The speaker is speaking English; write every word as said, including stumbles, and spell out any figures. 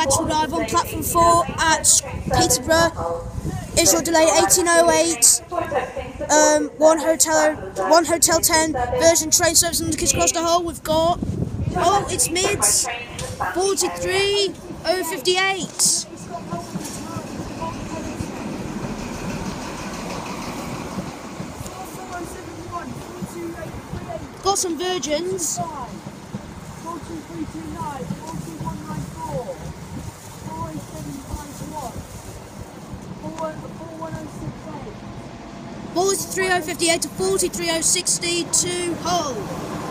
lateral dive on platform four at Peterborough. Is your delay eighteen oh eight? Um, one hotel, one hotel ten. Version train service on the Kids Across the Hull. We've got. Oh, it's mids. forty-three oh fifty-eight. Got some virgins. forty-three oh fifty-eight to forty-three oh sixty to Hull.